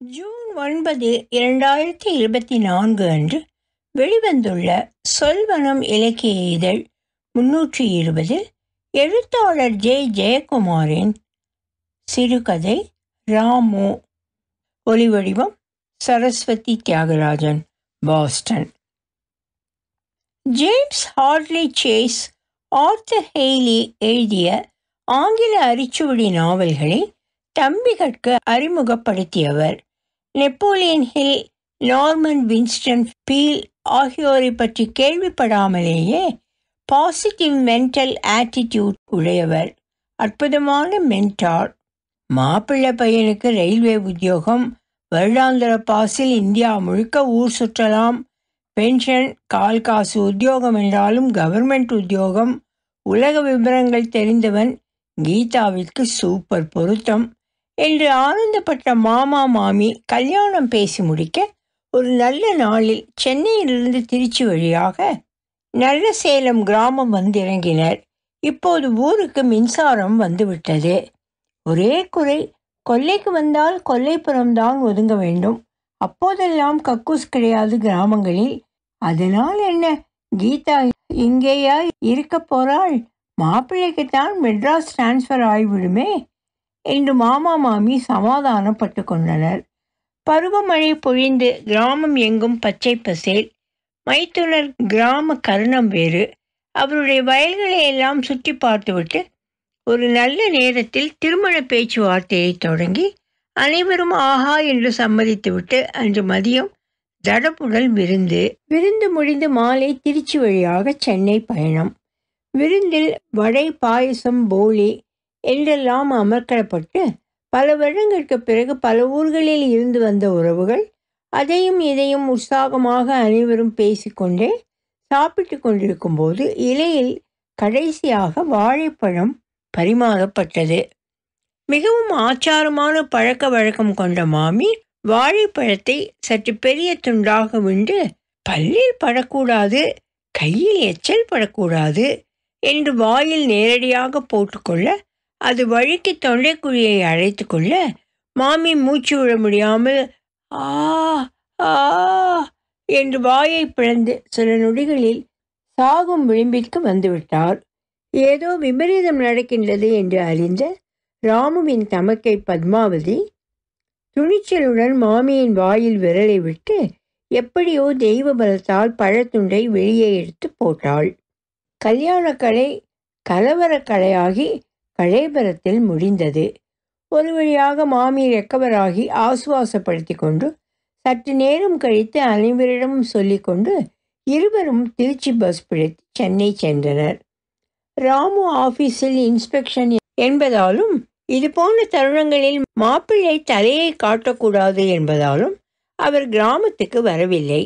June 9, 2024 அன்று வெளிவந்துள்ள சொல்வனம் இலக்கிய இதழ் 320 எழுத்தாளர் ஜெயக்குமாரின் சிறுகதை ராமு. ஒலிவடிவம் Saraswathi Thyagarajan, Boston. James Hadley Chase Arthur Hailey எழுதிய ஆங்கில அரிச்சுவடி நாவல்களை தம்பிகளுக்கு அறிமுகப்படுத்தியவர். Napoleon Hill, Norman Vincent Peale ஆகியோரை பற்றி கேள்விப்படாமலேயே பாசிட்டிவ் மென்டல் ஆட்டிடியூட் உடையவர். அற்புதமான மென்டார். மாப்பிள்ளை பையனுக்கு ரயில்வே உத்தியோகம், வருடாந்திர பாஸில் இந்தியா முழுக்க ஊர் சுற்றலாம், பென்ஷன், கால் காசு உத்தியோகம் என்றாலும் கவர்மெண்ட் உத்தியோகம், உலக விவரங்கள் தெரிந்தவன், கீதாவிற்கு சூப்பர் பொருத்தம் என்று ஆனந்தப்பட்ட மாமா மாமி கல்யாணம் பேசி முடிக்க ஒரு நல்ல நாளில் சென்னையிலிருந்து திருச்சி வழியாக நல்ல சேலம் கிராமம் வந்திறங்கினர். இப்போது ஊருக்கு மின்சாரம் வந்துவிட்டது. ஒரே குறை, கொல்லைக்கு வந்தால் கொல்லைப்புறம்தான் ஒதுங்க வேண்டும். அப்போதெல்லாம் கக்கூஸ் கிடையாது கிராமங்களில். அதனால் என்ன, கீதா இங்கேயா இருக்க போறாள்? மாப்பிள்ளைக்குத்தான் மெட்ராஸ் டிரான்ஸ்ஃபர் ஆகிவிடுமே என்று மாமா மாமி சமாதானப்பட்டு கொண்டனர். பருவமழை பொழிந்து கிராமம் எங்கும் பச்சை பசேல். மைத்துனர் கிராம கருணம் வேறு. அவருடைய வயல்களை எல்லாம் சுற்றி பார்த்துவிட்டு ஒரு நல்ல நேரத்தில் திருமண பேச்சுவார்த்தையை தொடங்கி அனைவரும் ஆஹா என்று சம்மதித்துவிட்டு அன்று மதியம் தடபுடல் விருந்து முடிந்து மாலை திருச்சி வழியாக சென்னை பயணம். விருந்தில் வடை, பாயசம், போலி என்றெல்லாம் அமர்க்கப்பட்டு பல வருடங்களுக்கு பிறகு பல ஊர்களில் இருந்து வந்த உறவுகள் அதையும் இதையும் உற்சாகமாக அனைவரும் பேசிக்கொண்டே சாப்பிட்டு கொண்டிருக்கும் போது இலையில் கடைசியாக வாழைப்பழம் பரிமாறப்பட்டது. மிகவும் ஆச்சாரமான பழக்க வழக்கம் கொண்ட மாமி வாழைப்பழத்தை சற்று பெரிய துண்டாக விண்டு, பல்லில் படக்கூடாது, கையில் எச்சல் படக்கூடாது என்று வாயில் நேரடியாக போட்டுக்கொள்ள, அது வழுக்கி தொண்டைக்குழியை அழைத்து கொள்ள மாமி மூச்சு விட முடியாமல் ஆ ஆ என்று வாயை பிளந்து சில நொடிகளில் சாகும் விளிம்பிற்கு வந்துவிட்டார். ஏதோ விபரீதம் நடக்கின்றது என்று அறிந்த ராமுவின் தமக்கை பத்மாவதி துணிச்சலுடன் மாமியின் வாயில் விரலை விட்டு எப்படியோ தெய்வ பலத்தால் பழத்துண்டை வெளியே எடுத்து போட்டாள். கல்யாணக்கலை கலவரக்கலையாகி கலைபரத்தில் முடிந்தது. ஒரு வழியாக மாமி ரெக்கவராகி ஆசுவாசப்படுத்தி கொண்டு சற்று நேரம் கழித்து அனைவரிடமும் சொல்லிக்கொண்டு இருவரும் திருச்சி பஸ் பிடித்து சென்னை சென்றனர். ராமு ஆபீஸில் இன்ஸ்பெக்ஷன் என்பதாலும் இது போன்ற தருணங்களில் மாப்பிள்ளை தலையை காட்டக்கூடாது என்பதாலும் அவர் கிராமத்துக்கு வரவில்லை.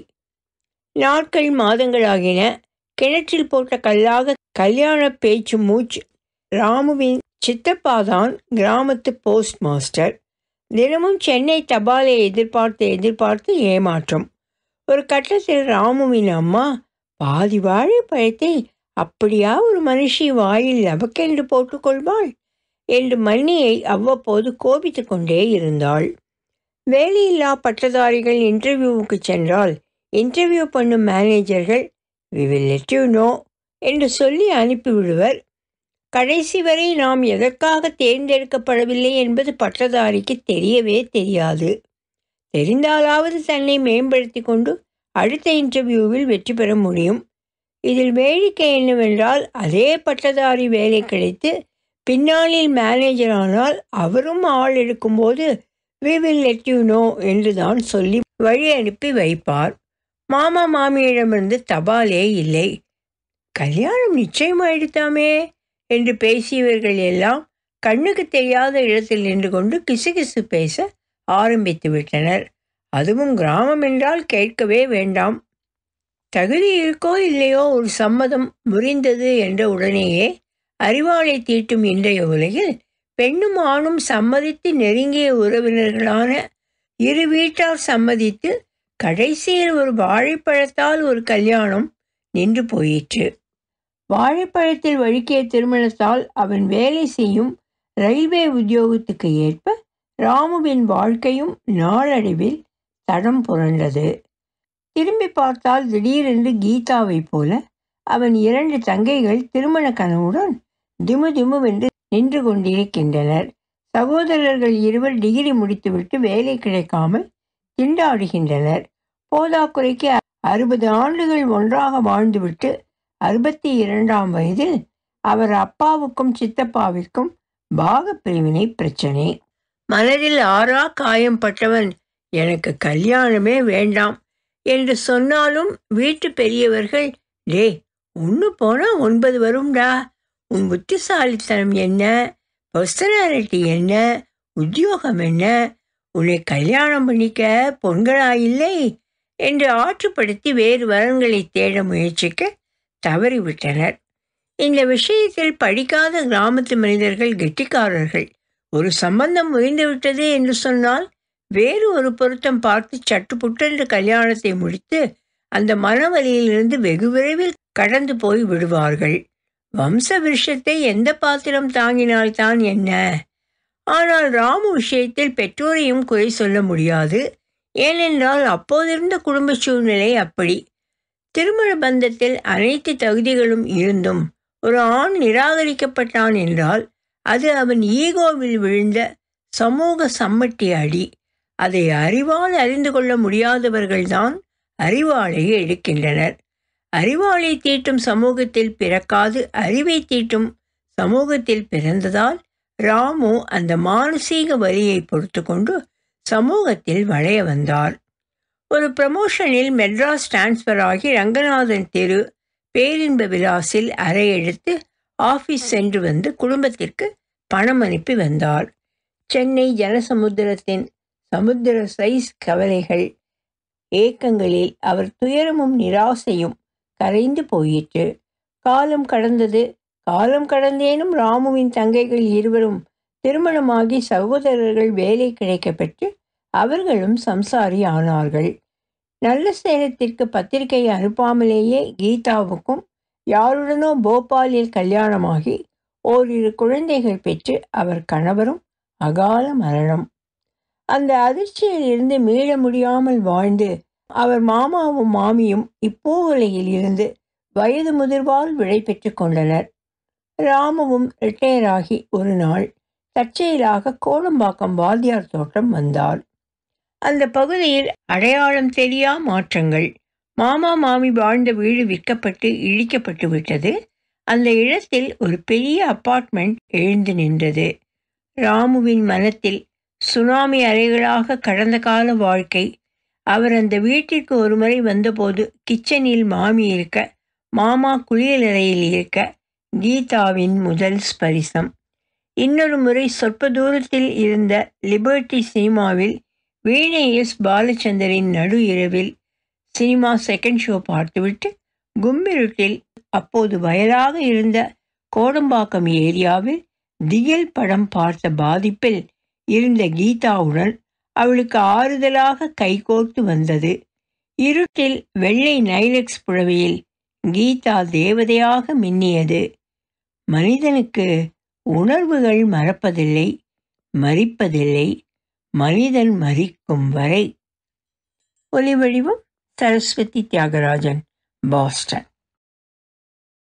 நாட்கள் மாதங்களாகின. கிணற்றில் போட்ட கல்லாக கல்யாண பேச்சு மூச்சு. ராமுவின் சித்தப்பாதான் கிராமத்து போஸ்ட் மாஸ்டர். தினமும் சென்னை தபாலை எதிர்பார்த்து ஏமாற்றம். ஒரு கட்டத்தில் ராமுவின் அம்மா, பாதி வாழைப்பழத்தை அப்படியா ஒரு மனுஷி வாயில் லபக்கென்று போட்டுக்கொள்வாள் என்று மன்னியை அவ்வப்போது கோபித்து கொண்டே இருந்தாள். வேலையில்லா பட்டதாரிகள் இன்டர்வியூவுக்கு சென்றால் இன்டர்வியூ பண்ணும் மேனேஜர்கள் "We will let you know" என்று சொல்லி அனுப்பிவிடுவர். கடைசி வரை நாம் எதற்காக தேர்ந்தெடுக்கப்படவில்லை என்பது பட்டதாரிக்கு தெரியவே தெரியாது. தெரிந்தாலாவது தன்னை மேம்படுத்தி கொண்டு அடுத்த இன்டர்வியூவில் வெற்றி பெற முடியும். இதில் வேடிக்கை என்னவென்றால், அதே பட்டதாரி வேலை கிடைத்து பின்னாளில் மேனேஜர் ஆனால் அவரும் ஆள் எடுக்கும்போது "We will let you know" என்று தான் சொல்லி வழி அனுப்பி வைப்பார். மாமா மாமியிடமிருந்து தபாலே இல்லை. கல்யாணம் நிச்சயமாயிடுத்தாமே என்று பேசியவர்கள் எல்லாம் கண்ணுக்கு தெரியாத இடத்தில் நின்று கொண்டு கிசுகிசு பேச ஆரம்பித்து விட்டனர். அதுவும் கிராமம் என்றால் கேட்கவே வேண்டாம். தகுதி இருக்கோ இல்லையோ ஒரு சம்மதம் முறிந்தது என்ற உடனேயே அறிவாளை தீட்டும் இன்றைய உலகில் பெண்ணும் ஆணும் சம்மதித்து நெருங்கிய உறவினர்களான இரு வீட்டார் சம்மதித்து கடைசியில் ஒரு வாழைப்பழத்தால் ஒரு கல்யாணம் நின்று போயிற்று. வாழைப்பழத்தில் வழுக்கிய திருமணத்தால் அவன் வேலை செய்யும் ரயில்வே உத்தியோகத்துக்கு ஏற்ப ராமுவின் வாழ்க்கையும் நாளடைவில் தடம் புரண்டது. திரும்பி பார்த்தால் திடீரென்று கீதாவைப் போல அவன் 2 தங்கைகள் திருமண கனவுடன் திமுதிமுவென்று நின்று கொண்டிருக்கின்றனர். சகோதரர்கள் 2 டிகிரி முடித்துவிட்டு வேலை கிடைக்காமல் திண்டாடுகின்றனர். போதாக்குறைக்கு 60 ஆண்டுகள் ஒன்றாக வாழ்ந்துவிட்டு 62ஆம் வயதில் அவர் அப்பாவுக்கும் சித்தப்பாவிற்கும் பாகப்பிரிவினை பிரச்சனை. மனதில் ஆறா காயம் பட்டவன் எனக்கு கல்யாணமே வேண்டாம் என்று சொன்னாலும் வீட்டு பெரியவர்கள், டே ஒன்று போனால் 9 வரும்டா, உன் புத்திசாலித்தனம் என்ன, பர்சனாலிட்டி என்ன, உத்தியோகம் என்ன, உன்னை கல்யாணம் பண்ணிக்க பொண்களாயில்லை என்று ஆற்றுப்படுத்தி வேறு வரன்களை தேட முயற்சிக்க தவறிவிட்டனர். இந்த விஷயத்தில் படிக்காத கிராமத்து மனிதர்கள் கெட்டிக்காரர்கள். ஒரு சம்பந்தம் முயன்றுவிட்டது என்று சொன்னால் வேறு ஒரு பொருத்தம் பார்த்து சட்டுப்புட்டென்று கல்யாணத்தை முடித்து அந்த மனவலியிலிருந்து வெகு விரைவில் கடந்து போய் விடுவார்கள். வம்ச விருஷத்தை எந்த பாத்திரம் தாங்கினால்தான் என்ன? ஆனால் ராமு விஷயத்தில் பெற்றோரையும் குறை சொல்ல முடியாது. ஏனென்றால் அப்போதிருந்த குடும்ப சூழ்நிலை அப்படி. திருமண பந்தத்தில் அனைத்து தகுதிகளும் இருந்தும் ஒரு ஆண் நிராகரிக்கப்பட்டான் என்றால் அது அவன் ஈகோவில் விழுந்த சமூக சம்மட்டி அடி. அதை அறிவால் அறிந்து கொள்ள முடியாதவர்கள்தான் அறிவாளை எடுக்கின்றனர். அறிவாளை தீட்டும் சமூகத்தில் பிறக்காது அறிவை தீட்டும் சமூகத்தில் பிறந்ததால் ராமு அந்த மானசீக வலியை பொறுத்து கொண்டு சமூகத்தில் வளைய வந்தார். ஒரு ப்ரமோஷனில் மெட்ராஸ் டிரான்ஸ்ஃபர் ஆகி ரங்கநாதன் தெரு பேரின்ப விலாசில் அறை எடுத்து ஆஃபீஸ் சென்று வந்து குடும்பத்திற்கு பணம் அனுப்பி வந்தார். சென்னை ஜனசமுத்திரத்தின் சமுத்திர சைஸ் கவலைகள் ஏக்கங்களில் அவர் துயரமும் நிராசையும் கரைந்து போயிற்று. காலம் கடந்தது. காலம் கடந்தேனும் ராமுவின் தங்கைகள் 2 திருமணமாகி சகோதரர்கள் வேலை கிடைக்க பெற்று அவர்களும் சம்சாரி ஆனார்கள். நல்ல சேலத்திற்கு பத்திரிகை அனுப்பாமலேயே கீதாவுக்கும் யாருடனோ போபாலில் கல்யாணமாகி ஓரிரு குழந்தைகள் பெற்று அவர் கணவரும் அகால மரணம். அந்த அதிர்ச்சியில் இருந்து மீள முடியாமல் வாழ்ந்து அவர் மாமாவும் மாமியும் இப்போவலையில் இருந்து வயது முதிர்வால் விடை பெற்று கொண்டனர். ராமுவும் ரிட்டையர் ஆகி ஒரு நாள் தற்செயலாக கோடம்பாக்கம் வாத்தியார் தோட்டம் வந்தார். அந்த பகுதியில் அடையாளம் தெரியா மாற்றங்கள். மாமா மாமி வாழ்ந்த வீடு விற்கப்பட்டு இழிக்கப்பட்டு விட்டது. அந்த இடத்தில் ஒரு பெரிய அப்பார்ட்மெண்ட் எழுந்து நின்றது. ராமுவின் மனத்தில் சுனாமி அலைகளாக கடந்த கால வாழ்க்கை. அவர் அந்த வீட்டிற்கு ஒரு முறை வந்தபோது கிச்சனில் மாமி இருக்க, மாமா குளியலறையில் இருக்க, கீதாவின் முதல் ஸ்பரிசம். இன்னொரு முறை சொற்ப தூரத்தில் இருந்த லிபர்ட்டி சினிமாவில் வீணை எஸ் பாலச்சந்தரின் நடு இரவில் சினிமா செகண்ட் ஷோ பார்த்துவிட்டு கும்மிருட்டில் அப்போது வயலாக இருந்த கோடம்பாக்கம் ஏரியாவில் திகில் படம் பார்த்த பாதிப்பில் இருந்த கீதாவுடன் அவளுக்கு ஆறுதலாக கைகோர்த்து வந்தது. இருட்டில் வெள்ளை நைலெக்ஸ் புடவையில் கீதா தேவதையாக மின்னியது. மனிதனுக்கு உணர்வுகள் மறப்பதில்லை, மரிப்பதில்லை, மனிதன் மரிக்கும் வரை. ஒலிவடிவம் சரஸ்வதி தியாகராஜன், பாஸ்டன்.